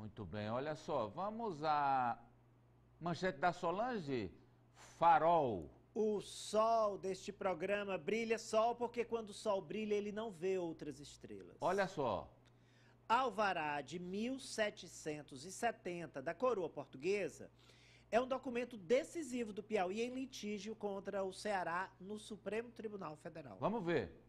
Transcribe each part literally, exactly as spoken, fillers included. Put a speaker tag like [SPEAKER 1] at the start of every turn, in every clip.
[SPEAKER 1] Muito bem, olha só, vamos à manchete da Solange, Farol.
[SPEAKER 2] O sol deste programa brilha sol porque quando o sol brilha ele não vê outras estrelas.
[SPEAKER 1] Olha só.
[SPEAKER 2] Alvará de mil setecentos e setenta da coroa portuguesa é um documento decisivo do Piauí em litígio contra o Ceará no Supremo Tribunal Federal.
[SPEAKER 1] Vamos ver.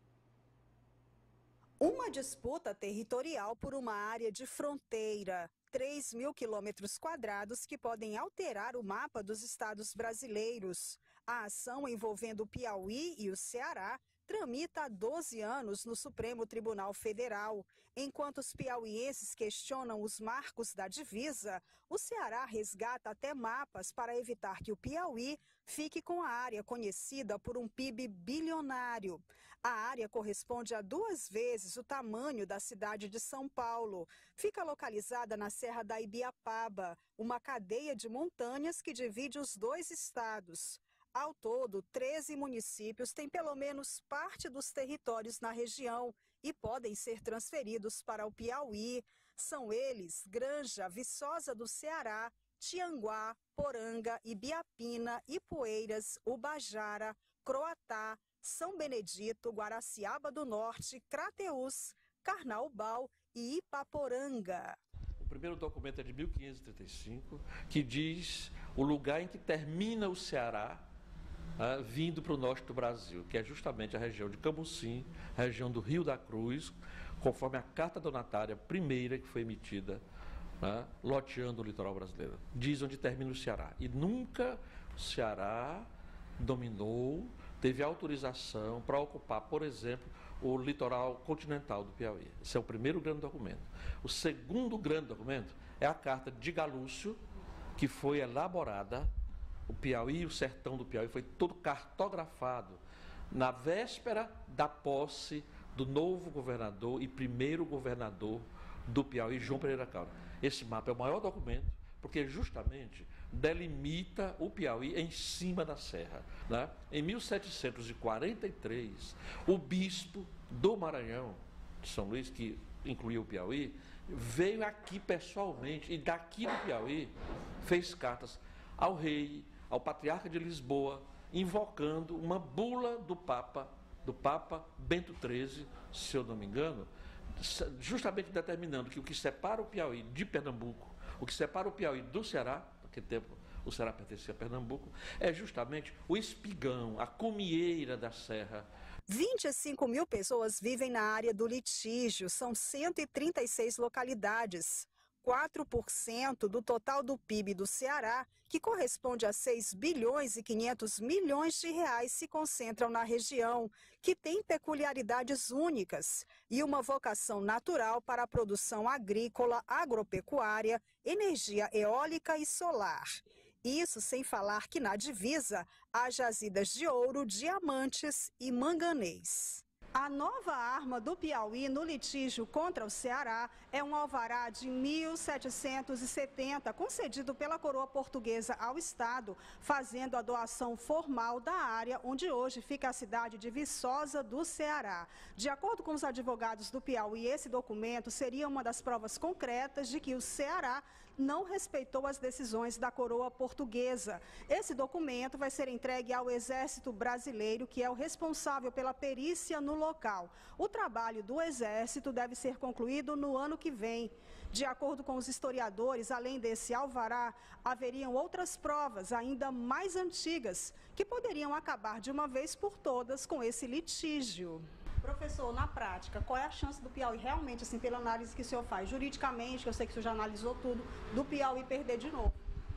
[SPEAKER 3] Uma disputa territorial por uma área de fronteira, três mil quilômetros quadrados que podem alterar o mapa dos estados brasileiros. A ação envolvendo o Piauí e o Ceará tramita há doze anos no Supremo Tribunal Federal. Enquanto os piauienses questionam os marcos da divisa, o Ceará resgata até mapas para evitar que o Piauí fique com a área conhecida por um P I B bilionário. A área corresponde a duas vezes o tamanho da cidade de São Paulo. Fica localizada na Serra da Ibiapaba, uma cadeia de montanhas que divide os dois estados. Ao todo, treze municípios têm pelo menos parte dos territórios na região e podem ser transferidos para o Piauí. São eles Granja, Viçosa do Ceará, Tianguá, Poranga, Ibiapina, Ipueiras, Ubajara, Croatá, São Benedito, Guaraciaba do Norte, Crateús, Carnaubal e Ipaporanga.
[SPEAKER 4] O primeiro documento é de mil quinhentos e trinta e cinco, que diz o lugar em que termina o Ceará, Uh, vindo para o norte do Brasil, que é justamente a região de Camusim, região do Rio da Cruz, conforme a Carta Donatária primeira que foi emitida, uh, loteando o litoral brasileiro. Diz onde termina o Ceará. E nunca o Ceará dominou, teve autorização para ocupar, por exemplo, o litoral continental do Piauí. Esse é o primeiro grande documento. O segundo grande documento é a Carta de Galúcio, que foi elaborada. O Piauí, o sertão do Piauí, foi todo cartografado na véspera da posse do novo governador e primeiro governador do Piauí, João Pereira Caura. Esse mapa é o maior documento, porque justamente delimita o Piauí em cima da serra, né? Em mil setecentos e quarenta e três, o bispo do Maranhão, de São Luís, que incluía o Piauí, veio aqui pessoalmente e daqui do Piauí fez cartas ao rei, ao patriarca de Lisboa, invocando uma bula do Papa, do Papa Bento treze, se eu não me engano, justamente determinando que o que separa o Piauí de Pernambuco, o que separa o Piauí do Ceará, naquele tempo o Ceará pertencia a Pernambuco, é justamente o espigão, a comieira da serra.
[SPEAKER 3] vinte e cinco mil pessoas vivem na área do litígio, são cento e trinta e seis localidades. quatro por cento do total do P I B do Ceará, que corresponde a seis bilhões e quinhentos milhões de reais, se concentram na região, que tem peculiaridades únicas e uma vocação natural para a produção agrícola, agropecuária, energia eólica e solar. Isso sem falar que na divisa há jazidas de ouro, diamantes e manganês. A nova arma do Piauí no litígio contra o Ceará é um alvará de mil setecentos e setenta, concedido pela coroa portuguesa ao Estado, fazendo a doação formal da área onde hoje fica a cidade de Viçosa do Ceará. De acordo com os advogados do Piauí, esse documento seria uma das provas concretas de que o Ceará não respeitou as decisões da coroa portuguesa. Esse documento vai ser entregue ao Exército Brasileiro, que é o responsável pela perícia no local. O trabalho do Exército deve ser concluído no ano que vem. De acordo com os historiadores, além desse alvará, haveriam outras provas ainda mais antigas que poderiam acabar de uma vez por todas com esse litígio.
[SPEAKER 5] Professor, na prática, qual é a chance do Piauí realmente, assim, pela análise que o senhor faz, juridicamente, que eu sei que o senhor já analisou tudo, do Piauí perder de novo?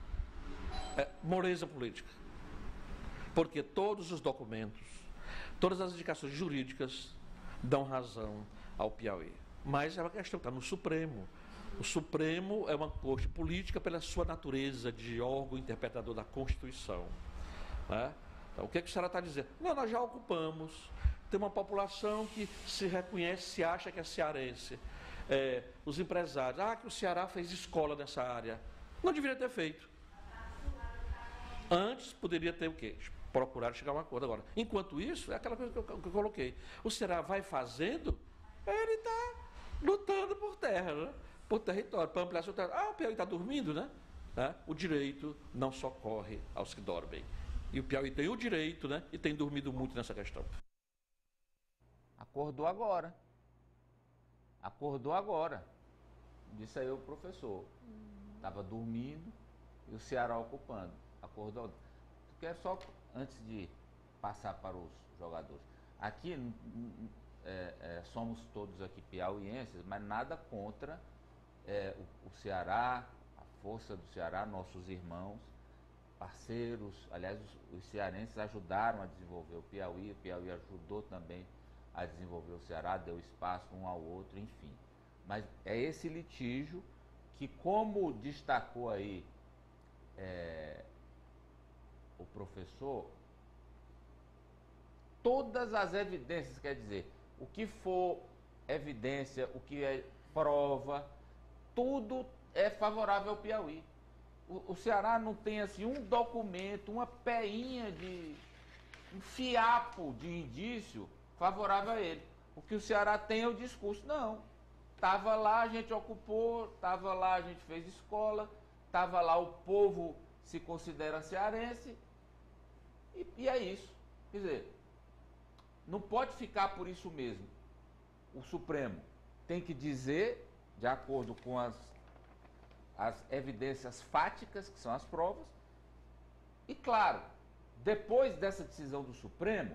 [SPEAKER 4] É moleza política. Porque todos os documentos, todas as indicações jurídicas dão razão ao Piauí. Mas é uma questão que está no Supremo. O Supremo é uma corte política pela sua natureza de órgão interpretador da Constituição, né? Então, o que, é que o Ceará está dizendo? Não, nós já ocupamos. Tem uma população que se reconhece, se acha que é cearense. É, os empresários, ah, que o Ceará fez escola nessa área. Não deveria ter feito. Antes poderia ter o quê? Procurar chegar a um acordo. Agora, enquanto isso, é aquela coisa que eu, que eu coloquei. O Ceará vai fazendo, ele está lutando por terra, né? por território, para ampliar seu território. Ah, o Piauí está dormindo, né? né? O direito não socorre aos que dormem. E o Piauí tem o direito, né? E tem dormido muito nessa questão.
[SPEAKER 1] Acordou agora. Acordou agora. Disse aí o professor. Estava dormindo e o Ceará ocupando. Acordou. Tu quer só, antes de passar para os jogadores. Aqui é, é, somos todos aqui piauienses, mas nada contra é, o, o Ceará, a força do Ceará, nossos irmãos, parceiros. Aliás, os, os cearenses ajudaram a desenvolver o Piauí, o Piauí ajudou também a desenvolver o Ceará, deu espaço um ao outro, enfim. Mas é esse litígio que, como destacou aí é, o professor, todas as evidências, quer dizer, o que for evidência, o que é prova, tudo é favorável ao Piauí. O, o Ceará não tem assim um documento, uma peinha de, um fiapo de indício favorável a ele. O que o Ceará tem é o discurso, não. Estava lá, a gente ocupou, estava lá, a gente fez escola, estava lá, o povo se considera cearense, e, e é isso. Quer dizer, não pode ficar por isso mesmo. O Supremo tem que dizer, de acordo com as, as evidências fáticas, que são as provas, e claro, depois dessa decisão do Supremo,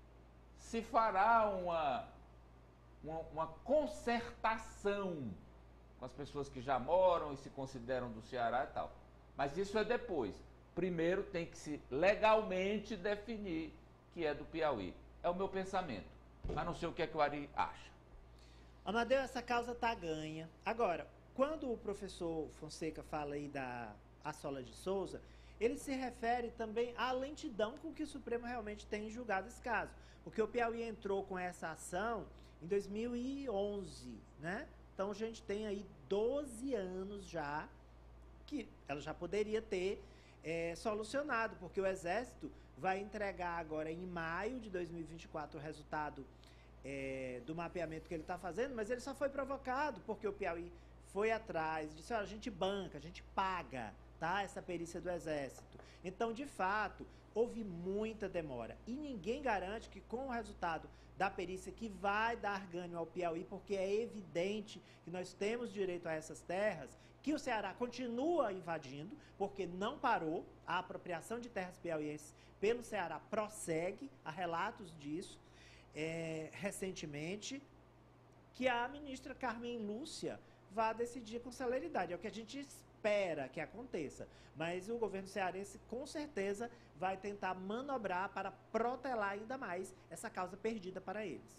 [SPEAKER 1] se fará uma, uma, uma concertação com as pessoas que já moram e se consideram do Ceará e tal. Mas isso é depois. Primeiro tem que se legalmente definir que é do Piauí. É o meu pensamento. Mas não sei o que é que o Ari acha.
[SPEAKER 2] Amadeu, essa causa tá ganha. Agora, quando o professor Fonseca fala aí da Assola de Souza, ele se refere também à lentidão com que o Supremo realmente tem julgado esse caso. Porque o Piauí entrou com essa ação em dois mil e onze, né? Então a gente tem aí doze anos já que ela já poderia ter é, solucionado, porque o Exército vai entregar agora em maio de dois mil e vinte e quatro o resultado é, do mapeamento que ele está fazendo, mas ele só foi provocado porque o Piauí foi atrás, disse, olha, a gente banca, a gente paga, tá, essa perícia do Exército. Então, de fato, houve muita demora. E ninguém garante que com o resultado da perícia que vai dar ganho ao Piauí, porque é evidente que nós temos direito a essas terras, que o Ceará continua invadindo, porque não parou, a apropriação de terras piauienses pelo Ceará prossegue, há relatos disso, é, recentemente, que a ministra Carmen Lúcia vá decidir com celeridade. É o que a gente espera que aconteça. Mas o governo cearense, com certeza, vai tentar manobrar para protelar ainda mais essa causa perdida para eles.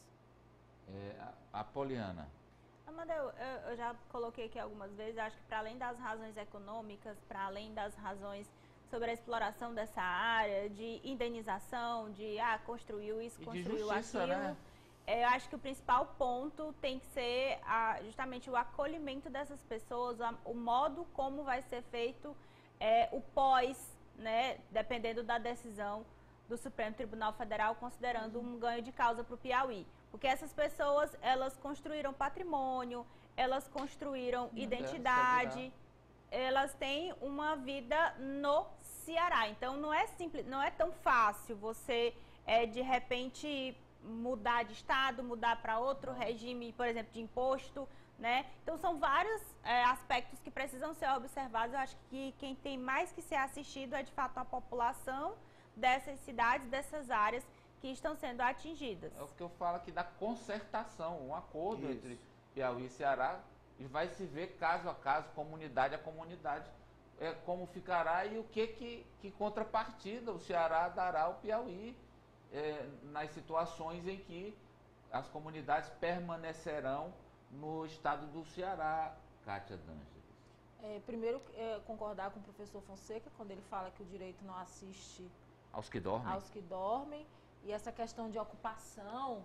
[SPEAKER 1] É, a, a Poliana.
[SPEAKER 6] Amadeu, eu, eu já coloquei aqui algumas vezes, acho que para além das razões econômicas, para além das razões sobre a exploração dessa área, de indenização, de ah, construiu isso,
[SPEAKER 1] E
[SPEAKER 6] construiu
[SPEAKER 1] justiça,
[SPEAKER 6] aquilo,
[SPEAKER 1] né?
[SPEAKER 6] eu acho que o principal ponto tem que ser a, justamente o acolhimento dessas pessoas, a, o modo como vai ser feito é, o pós, né, dependendo da decisão do Supremo Tribunal Federal, considerando um ganho de causa para o Piauí. Porque essas pessoas, elas construíram patrimônio, elas construíram
[SPEAKER 1] Não
[SPEAKER 6] identidade, elas têm uma vida no Ceará. Então, não é simples, não é tão fácil você, é, de repente, mudar de estado, mudar para outro regime, por exemplo, de imposto, né? Então, são vários é, aspectos que precisam ser observados. Eu acho que quem tem mais que ser assistido é, de fato, a população dessas cidades, dessas áreas que estão sendo atingidas.
[SPEAKER 1] É o que eu falo aqui da concertação, um acordo
[SPEAKER 2] Isso.
[SPEAKER 1] entre Piauí e Ceará, e vai se ver caso a caso, comunidade a comunidade, é, como ficará e o que, que, que contrapartida o Ceará dará ao Piauí é, nas situações em que as comunidades permanecerão no estado do Ceará, Kátia D'Ângeles.
[SPEAKER 7] É, primeiro, é, concordar com o professor Fonseca, quando ele fala que o direito não assiste
[SPEAKER 1] Aos que dormem.
[SPEAKER 7] aos que dormem. E essa questão de ocupação,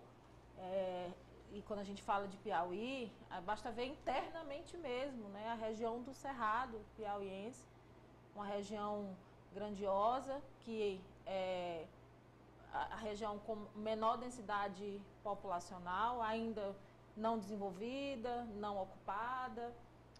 [SPEAKER 7] é, e quando a gente fala de Piauí, basta ver internamente mesmo, né? A região do Cerrado piauiense, uma região grandiosa, que é a região com menor densidade populacional, ainda não desenvolvida, não ocupada,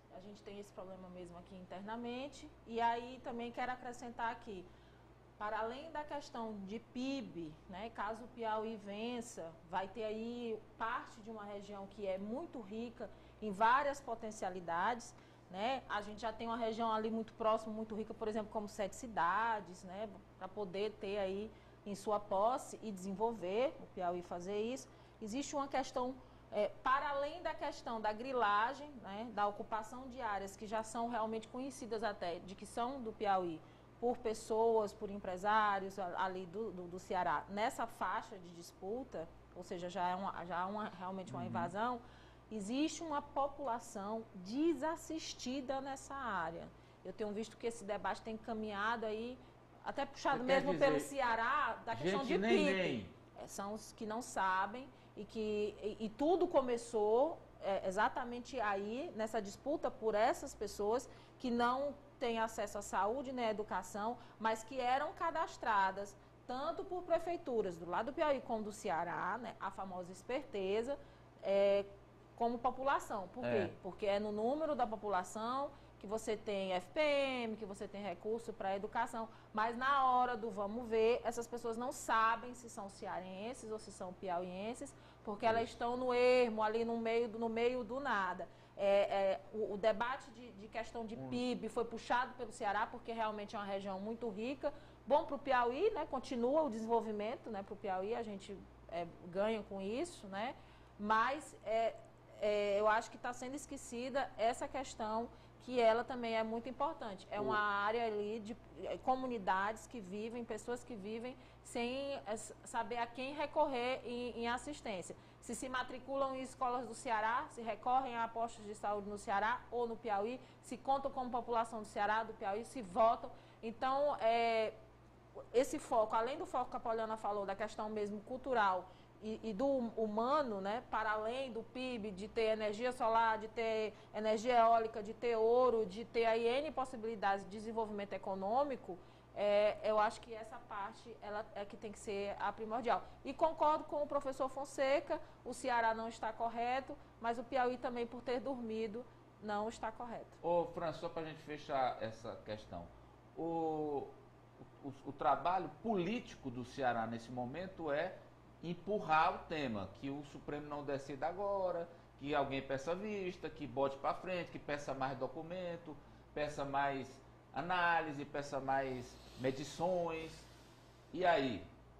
[SPEAKER 7] a gente tem esse problema mesmo aqui internamente. E aí também quero acrescentar aqui, para além da questão de P I B, né, caso o Piauí vença, vai ter aí parte de uma região que é muito rica em várias potencialidades, né? A gente já tem uma região ali muito próxima, muito rica, por exemplo, como Sete Cidades, né, para poder ter aí em sua posse e desenvolver, o Piauí fazer isso. Existe uma questão, é, para além da questão da grilagem, né, da ocupação de áreas que já são realmente conhecidas até, de que são do Piauí, por pessoas, por empresários ali do, do, do Ceará, nessa faixa de disputa, ou seja, já é, uma, já é uma, realmente uma invasão, existe uma população desassistida nessa área. Eu tenho visto que esse debate tem caminhado aí, até puxado mesmo pelo Ceará, da questão de P I B. É, são os que não sabem e que e, e tudo começou é, exatamente aí, nessa disputa por essas pessoas que não têm acesso à saúde nem à educação, mas que eram cadastradas tanto por prefeituras do lado do Piauí como do Ceará, né, a famosa esperteza, é, como população. Por quê? É. Porque é no número da população que você tem F P M, que você tem recurso para a educação, mas na hora do vamos ver, essas pessoas não sabem se são cearenses ou se são piauienses, porque elas estão no ermo, ali no meio do, no meio do nada. É, é, o, o debate de, de questão de P I B foi puxado pelo Ceará, porque realmente é uma região muito rica, bom para o Piauí, né, continua o desenvolvimento, né, para o Piauí, a gente é, ganha com isso, né, mas é, é, eu acho que está sendo esquecida essa questão que ela também é muito importante. É uma área ali de comunidades que vivem, pessoas que vivem sem saber a quem recorrer em, em assistência. Se se matriculam em escolas do Ceará, se recorrem a postos de saúde no Ceará ou no Piauí, se contam como população do Ceará, do Piauí, se votam. Então, é, esse foco, além do foco que a Poliana falou, da questão mesmo cultural, E, e do humano, né, para além do P I B, de ter energia solar, de ter energia eólica, de ter ouro, de ter aí N possibilidades de desenvolvimento econômico, é, eu acho que essa parte ela é que tem que ser a primordial. E concordo com o professor Fonseca, o Ceará não está correto, mas o Piauí também, por ter dormido, não está correto.
[SPEAKER 1] Ô, Fran, só para a gente fechar essa questão, o, o, o trabalho político do Ceará nesse momento é empurrar o tema, que o Supremo não decida agora, que alguém peça vista, que bote para frente, que peça mais documento, peça mais análise, peça mais medições. E aí?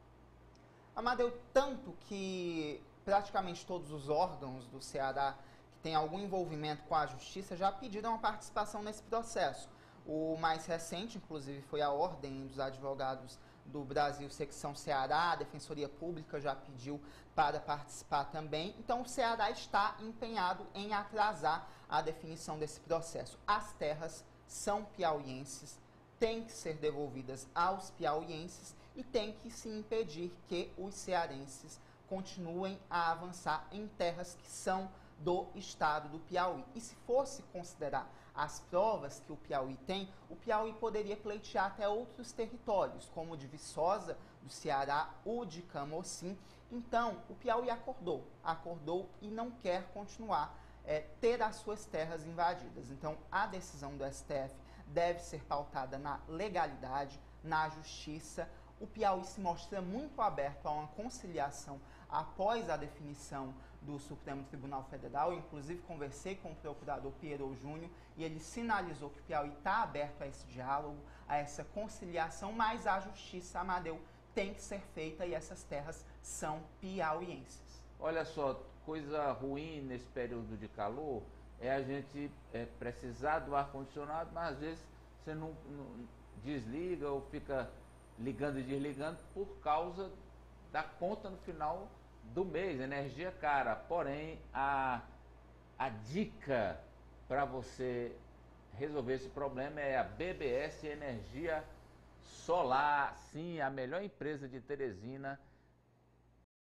[SPEAKER 8] Amadeu, tanto que praticamente todos os órgãos do Ceará que têm algum envolvimento com a justiça já pediram a participação nesse processo. O mais recente, inclusive, foi a Ordem dos Advogados do Brasil, secção Ceará, a Defensoria Pública já pediu para participar também. Então, o Ceará está empenhado em atrasar a definição desse processo. As terras são piauienses, têm que ser devolvidas aos piauienses e tem que se impedir que os cearenses continuem a avançar em terras que são do estado do Piauí. E se fosse considerar as provas que o Piauí tem, o Piauí poderia pleitear até outros territórios, como o de Viçosa, do Ceará, o de Camocim. Então, o Piauí acordou, acordou e não quer continuar, é, ter as suas terras invadidas. Então, a decisão do S T F deve ser pautada na legalidade, na justiça. O Piauí se mostra muito aberto a uma conciliação após a definição do Supremo Tribunal Federal. Eu, inclusive, conversei com o procurador Pierrot Júnior e ele sinalizou que o Piauí está aberto a esse diálogo, a essa conciliação, mas a justiça, Amadeu, tem que ser feita e essas terras são piauienses.
[SPEAKER 1] Olha só, coisa ruim nesse período de calor é a gente é, precisar do ar-condicionado, mas às vezes você não, não desliga ou fica ligando e desligando por causa da conta no final do mês, energia cara. Porém, a, a dica para você resolver esse problema é a B B S Energia Solar. Sim, a melhor empresa de Teresina